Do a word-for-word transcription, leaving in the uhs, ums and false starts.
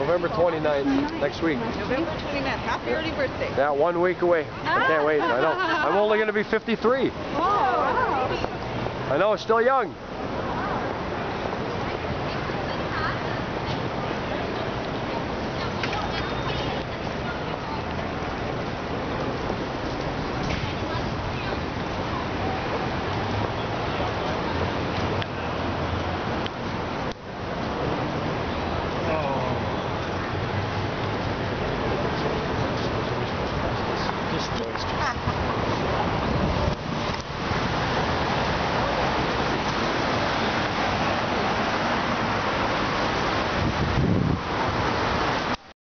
November twenty-ninth, next week. November twenty-ninth. Happy early birthday. Yeah, one week away. I can't wait. I know. I'm only going to be fifty-three. Oh, wow. I know, still young.